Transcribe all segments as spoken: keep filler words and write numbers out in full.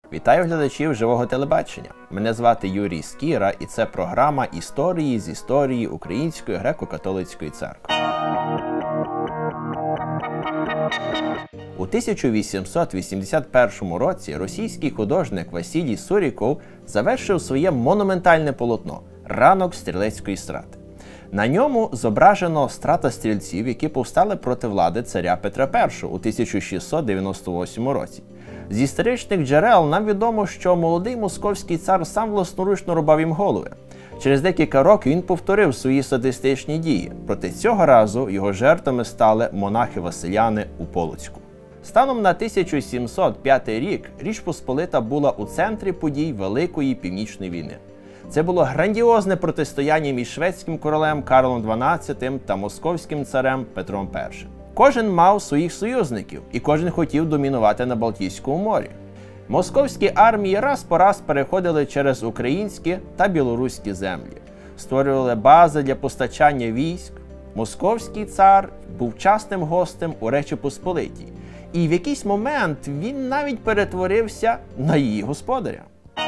Вітаю глядачів живого телебачення. Мене звати Юрій Скіра і це програма «Історії з історії Української греко-католицької церкви». У тисяча вісімсот вісімдесят першому році російський художник Василій Суріков завершив своє монументальне полотно «Ранок стрілецької страти». На ньому зображено страта стрільців, які повстали проти влади царя Петра Першого у тисяча шістсот дев'яносто восьмому році. З історичних джерел нам відомо, що молодий московський цар сам власноручно рубав їм голови. Через декілька років він повторив свої садистичні дії, проте цього разу його жертвами стали монахи-василяни у Полоцьку. Станом на тисяча сімсот п'ятий рік Річ Посполита була у центрі подій Великої Північної війни. Це було грандіозне протистояння між шведським королем Карлом дванадцятим та московським царем Петром Першим. Кожен мав своїх союзників, і кожен хотів домінувати на Балтійському морі. Московські армії раз по раз переходили через українські та білоруські землі, створювали бази для постачання військ. Московський цар був частим гостем у Речі Посполитій, і в якийсь момент він навіть перетворився на її господаря.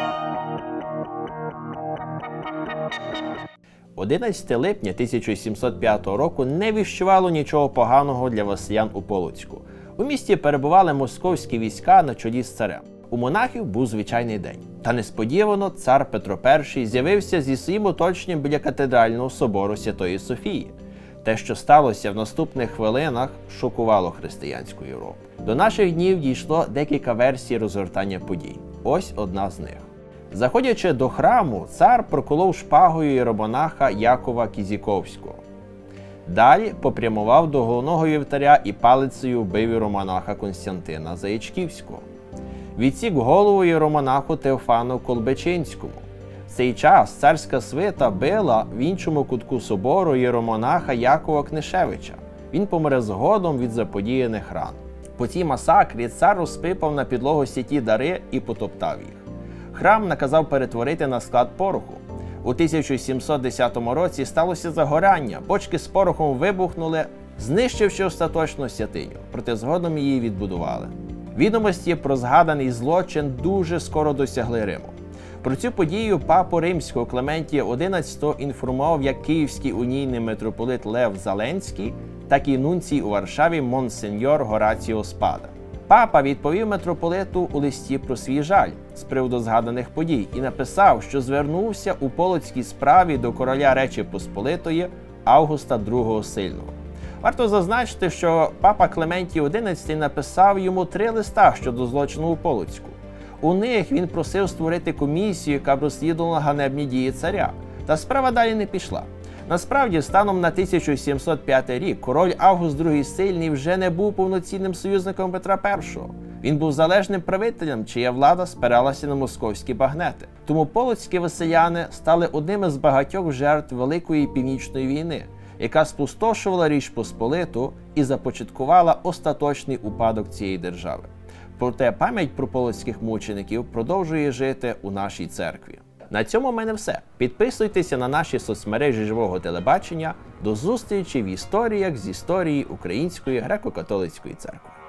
одинадцятого липня тисяча сімсот п'ятого року не віщувало нічого поганого для василян у Полоцьку. У місті перебували московські війська на чолі з царем. У монахів був звичайний день. Та несподівано цар Петро Перший з'явився зі своїм оточенням біля катедрального собору Святої Софії. Те, що сталося в наступних хвилинах, шокувало християнську Європу. До наших днів дійшло декілька версій розгортання подій. Ось одна з них. Заходячи до храму, цар проколов шпагою єромонаха Якова Кізіковського. Далі попрямував до головного вівтаря і палицею вбив єромонаха Константина Заячківського. Відсік голову єромонаху Теофану Колбечинському. В цей час царська свита била в іншому кутку собору єромонаха Якова Книшевича. Він помре згодом від заподіяних ран. По цій масакрі цар розпипав на підлогу святі дари і потоптав їх. Храм наказав перетворити на склад пороху. У тисяча сімсот десятому році сталося загоряння, бочки з порохом вибухнули, знищивши остаточно святиню, проте згодом її відбудували. Відомості про згаданий злочин дуже скоро досягли Риму. Про цю подію папу римського Клементія одинадцятого інформував як київський унійний митрополит Лев Заленський, так і нунцій у Варшаві монсеньор Гораціо Спада. Папа відповів митрополиту у листі про свій жаль з приводу згаданих подій і написав, що звернувся у полоцькій справі до короля Речі Посполитої Августа другого Сильного. Варто зазначити, що папа Клементій одинадцятий написав йому три листа щодо злочину у Полоцьку. У них він просив створити комісію, яка б розслідувала ганебні дії царя. Та справа далі не пішла. Насправді, станом на тисяча сімсот п'ятий рік король Август другий Сильний вже не був повноцінним союзником Петра Першого. Він був залежним правителем, чия влада спиралася на московські багнети. Тому полоцькі василяни стали одними з багатьох жертв Великої Північної війни, яка спустошувала Річ Посполиту і започаткувала остаточний упадок цієї держави. Проте пам'ять про полоцьких мучеників продовжує жити у нашій церкві. На цьому в мене все. Підписуйтеся на наші соцмережі живого телебачення. До зустрічі в історіях з історії Української греко-католицької церкви.